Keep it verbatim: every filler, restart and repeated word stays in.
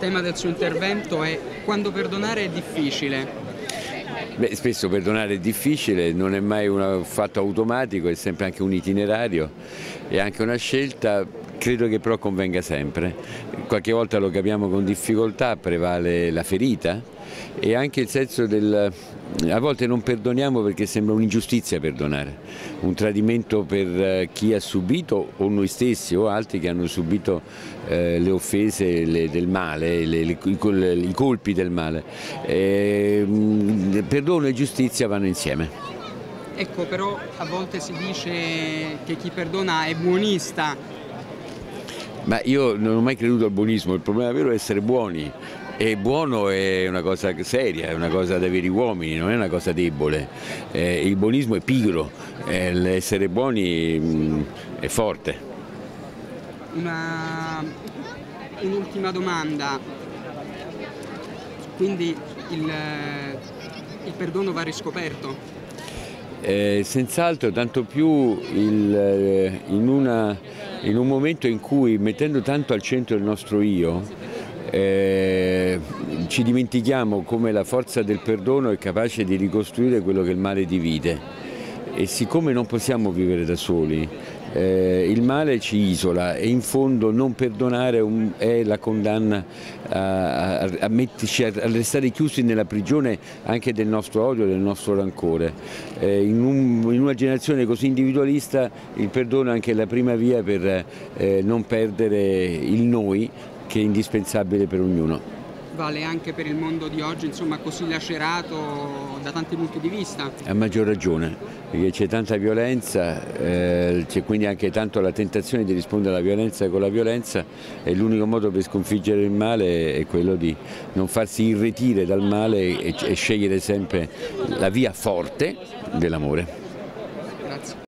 tema del suo intervento è quando perdonare è difficile. Beh, spesso perdonare è difficile, non è mai un fatto automatico, è sempre anche un itinerario, è anche una scelta, credo che però convenga sempre. Qualche volta lo capiamo con difficoltà, prevale la ferita e anche il senso del... a volte non perdoniamo perché sembra un'ingiustizia perdonare, un tradimento per chi ha subito o noi stessi o altri che hanno subito eh, le offese le, del male, le, le, i, i colpi del male. Eh, perdono e giustizia vanno insieme. Ecco, però a volte si dice che chi perdona è buonista. Ma io non ho mai creduto al buonismo, il problema vero è essere buoni. E buono è una cosa seria, è una cosa da veri uomini, non è una cosa debole. Eh, il buonismo è pigro, eh, l'essere buoni mh, è forte. Un'ultima domanda, quindi il, il perdono va riscoperto? Eh, senz'altro, tanto più il, in, una, in un momento in cui, mettendo tanto al centro il nostro io, Eh, ci dimentichiamo come la forza del perdono è capace di ricostruire quello che il male divide e siccome non possiamo vivere da soli, eh, il male ci isola e in fondo non perdonare un, è la condanna a, a, a metterci a, a restare chiusi nella prigione anche del nostro odio, del nostro rancore. Eh, in, un, in una generazione così individualista il perdono è anche la prima via per eh, non perdere il noi, che è indispensabile per ognuno. Vale anche per il mondo di oggi, insomma, così lacerato da tanti punti di vista? A maggior ragione, perché c'è tanta violenza, eh, c'è quindi anche tanto la tentazione di rispondere alla violenza con la violenza e l'unico modo per sconfiggere il male è quello di non farsi irretire dal male e, e scegliere sempre la via forte dell'amore. Grazie.